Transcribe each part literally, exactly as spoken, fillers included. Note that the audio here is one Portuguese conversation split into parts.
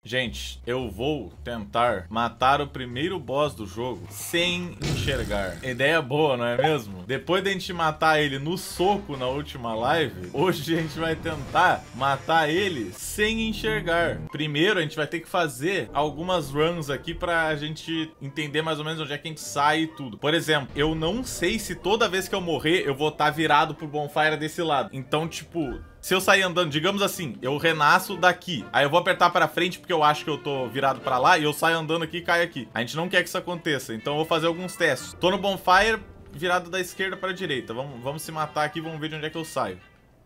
Gente, eu vou tentar matar o primeiro boss do jogo sem enxergar. Ideia boa, não é mesmo? Depois de a gente matar ele no soco na última live, hoje a gente vai tentar matar ele sem enxergar. Primeiro, a gente vai ter que fazer algumas runs aqui pra gente entender mais ou menos onde é que a gente sai e tudo. Por exemplo, eu não sei se toda vez que eu morrer, eu vou estar virado pro bonfire desse lado. Então, tipo... se eu sair andando, digamos assim, eu renasço daqui. Aí eu vou apertar pra frente porque eu acho que eu tô virado pra lá e eu saio andando aqui e caio aqui. A gente não quer que isso aconteça, então eu vou fazer alguns testes. Tô no bonfire, virado da esquerda pra direita. Vamos, vamos se matar aqui, vamos ver de onde é que eu saio.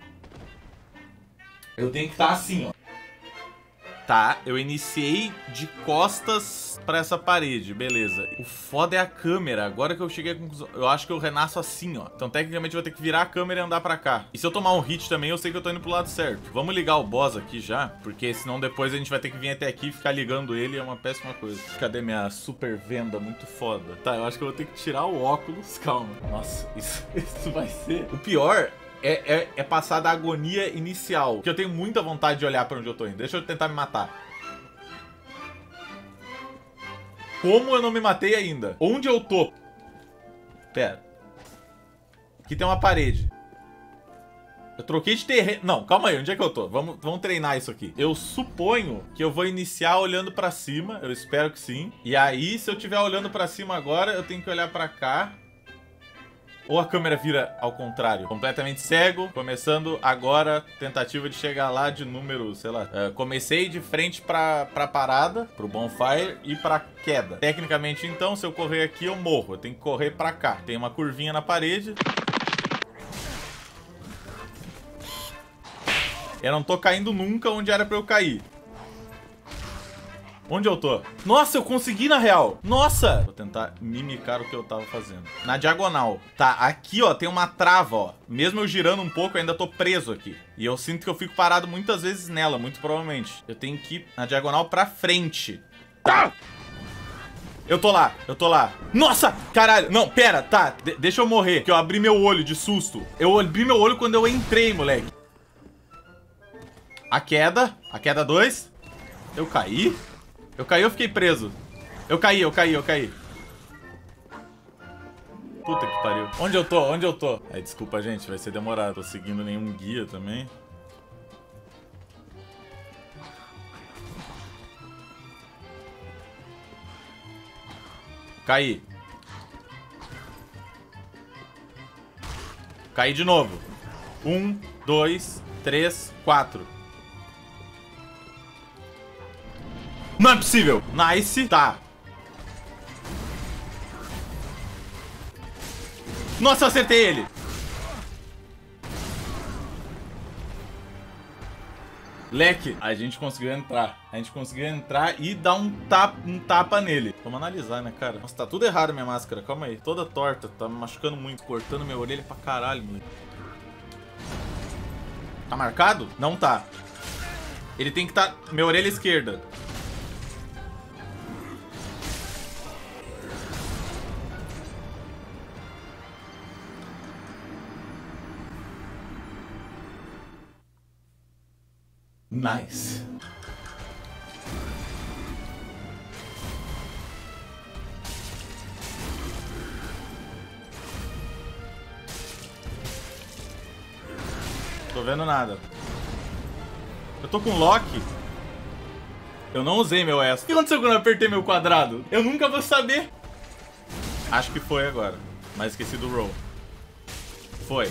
Eu tenho que estar assim, ó. Tá, eu iniciei de costas pra essa parede, beleza. O foda é a câmera, agora que eu cheguei à conclusão, eu acho que eu renasço assim, ó. Então tecnicamente eu vou ter que virar a câmera e andar pra cá. E se eu tomar um hit também, eu sei que eu tô indo pro lado certo. Vamos ligar o boss aqui já, porque senão depois a gente vai ter que vir até aqui e ficar ligando ele, é uma péssima coisa. Cadê minha super venda muito foda? Tá, eu acho que eu vou ter que tirar o óculos, calma. Nossa, isso, isso vai ser... O pior... É, é, é passar da agonia inicial. Porque eu tenho muita vontade de olhar pra onde eu tô indo. Deixa eu tentar me matar. Como eu não me matei ainda? Onde eu tô? Pera. Aqui tem uma parede. Eu troquei de terreno. Não, calma aí. Onde é que eu tô? Vamos, vamos treinar isso aqui. Eu suponho que eu vou iniciar olhando pra cima. Eu espero que sim. E aí, se eu estiver olhando pra cima agora, eu tenho que olhar pra cá. Ou a câmera vira ao contrário, completamente cego, começando agora, tentativa de chegar lá de número, sei lá. Uh, comecei de frente pra, pra parada, pro bonfire e pra queda. Tecnicamente, então, se eu correr aqui, eu morro. Eu tenho que correr pra cá. Tem uma curvinha na parede. Eu não tô caindo nunca onde era pra eu cair. Onde eu tô? Nossa, eu consegui na real. Nossa! Vou tentar mimicar o que eu tava fazendo. Na diagonal. Tá, aqui, ó, tem uma trava, ó. Mesmo eu girando um pouco, eu ainda tô preso aqui. E eu sinto que eu fico parado muitas vezes nela, muito provavelmente. Eu tenho que ir na diagonal pra frente. Tá. Eu tô lá, eu tô lá. Nossa! Caralho! Não, pera, tá. De- deixa eu morrer, que eu abri meu olho de susto. Eu abri meu olho quando eu entrei, moleque. A queda. A queda dois. Eu caí? Eu caí ou fiquei preso? Eu caí, eu caí, eu caí. Puta que pariu. Onde eu tô? Onde eu tô? Aí, desculpa, gente, vai ser demorado. Tô seguindo nenhum guia também. Caí. Caí de novo. Um, dois, três, quatro. Não é possível. Nice. Tá. Nossa, eu acertei ele. Leque. A gente conseguiu entrar. A gente conseguiu entrar e dar um tapa, um tapa nele. Vamos analisar, né, cara? Nossa, tá tudo errado minha máscara. Calma aí. Toda torta. Tá me machucando muito. Cortando minha orelha pra caralho, moleque. Tá marcado? Não tá. Ele tem que tá... Minha orelha esquerda. Nice. Tô vendo nada. Eu tô com lock. Eu não usei meu S. O que aconteceu quando eu apertei meu quadrado? Eu nunca vou saber. Acho que foi agora. Mas esqueci do roll. Foi.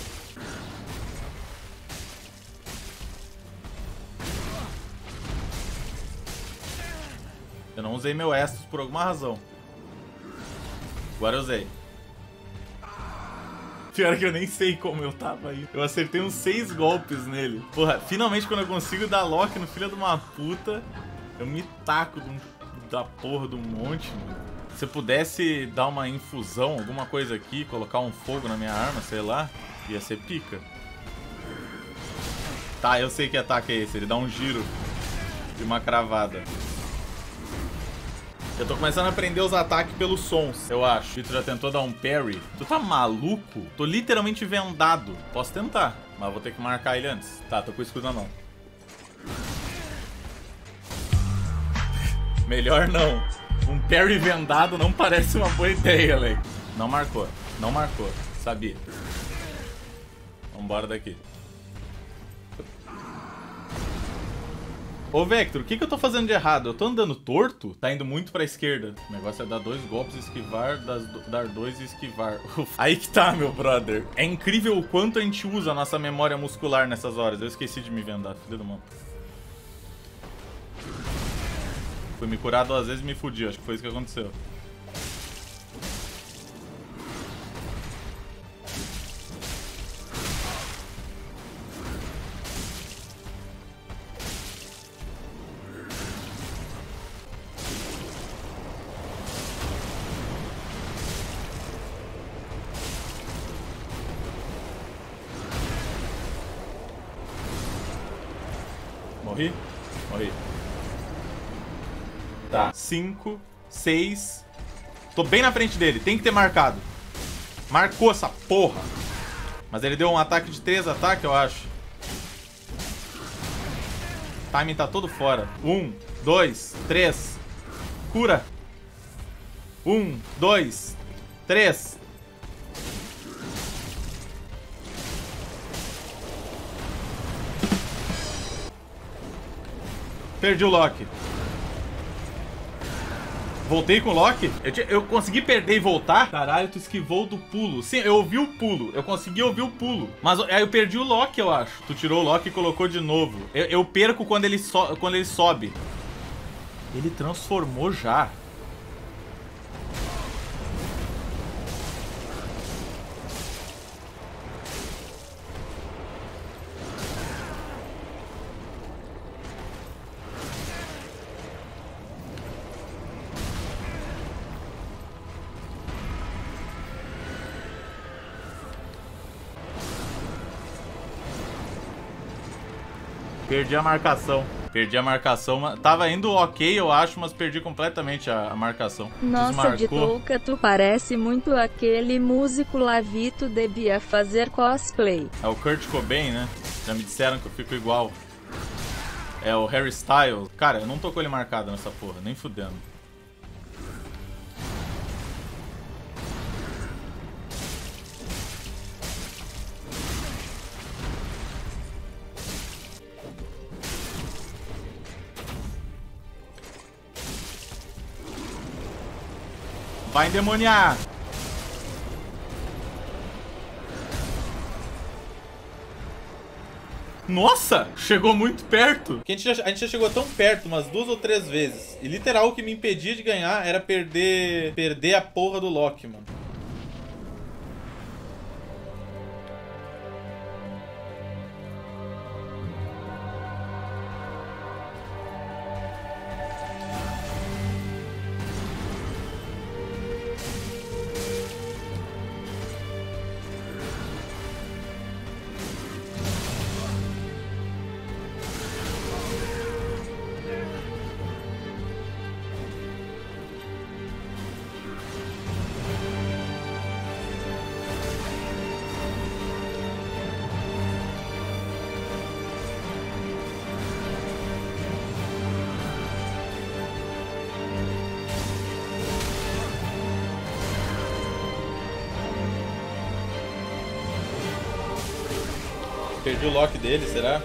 Eu não usei meu Estus por alguma razão. Agora eu usei. Pior que eu nem sei como eu tava aí. Eu acertei uns seis golpes nele. Porra, finalmente quando eu consigo dar lock no filho de uma puta, eu me taco de um, da porra de um monte, mano. Se eu pudesse dar uma infusão, alguma coisa aqui, colocar um fogo na minha arma, sei lá, ia ser pica. Tá, eu sei que ataque é esse. Ele dá um giro e uma cravada. Eu tô começando a aprender os ataques pelos sons, eu acho. E tu já tentou dar um parry? Tu tá maluco? Tô literalmente vendado. Posso tentar, mas vou ter que marcar ele antes. Tá, tô com o escudo na mão. Melhor não. Um parry vendado não parece uma boa ideia, Leque. Não marcou. Não marcou. Sabia. Vambora daqui. Ô, Vector, o que, que eu tô fazendo de errado? Eu tô andando torto? Tá indo muito pra esquerda. O negócio é dar dois golpes e esquivar, das, dar dois e esquivar. Uf. Aí que tá, meu brother. É incrível o quanto a gente usa a nossa memória muscular nessas horas. Eu esqueci de me vendar, filho do mano. Fui me curar duas vezes e me fudi. Acho que foi isso que aconteceu. Morri? Morri. Tá. Cinco, seis. Tô bem na frente dele. Tem que ter marcado. Marcou essa porra. Mas ele deu um ataque de três ataques, eu acho. O timing tá todo fora. Um, dois, três. Cura. Um, dois, três. Perdi o Loki. Voltei com o Loki? Eu, tinha, eu consegui perder e voltar? Caralho, tu esquivou do pulo. Sim, eu ouvi o pulo. Eu consegui ouvir o pulo. Mas aí eu perdi o Loki, eu acho. Tu tirou o Loki e colocou de novo. Eu, eu perco quando ele, so, quando ele sobe. Ele transformou já. Perdi a marcação. Perdi a marcação. Tava indo ok, eu acho, mas perdi completamente a, a marcação. Nossa, Desmarcou. de touca, tu parece muito aquele músico Lavito, devia fazer cosplay. É o Kurt Cobain, né? Já me disseram que eu fico igual. É o Harry Styles. Cara, eu não tô com ele marcado nessa porra, nem fudendo. Vai endemoniar! Nossa! Chegou muito perto! A gente, já, a gente já chegou tão perto umas duas ou três vezes. E literal o que me impedia de ganhar era perder, perder a porra do Loki, mano. Perdi o lock dele, será?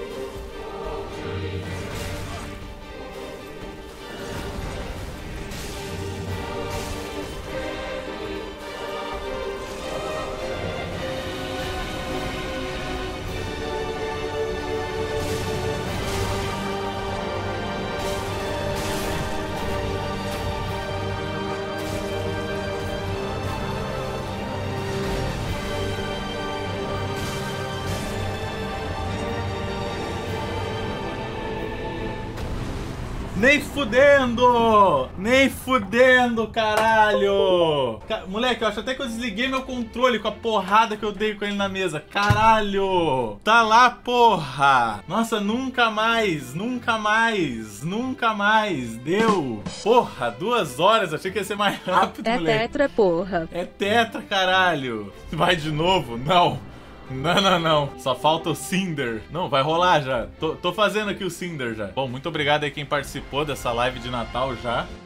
Nem fudendo! Nem fudendo, caralho! Ca- Moleque, eu acho até que eu desliguei meu controle com a porrada que eu dei com ele na mesa. Caralho! Tá lá, porra! Nossa, nunca mais, nunca mais, nunca mais. Deu! Porra, duas horas. Achei que ia ser mais rápido, É moleque. tetra, porra. É tetra, caralho! Vai de novo? Não! Não, não, não. Só falta o Cinder. Não, vai rolar já. Tô, tô fazendo aqui o Cinder já. Bom, muito obrigado aí quem participou dessa live de Natal já.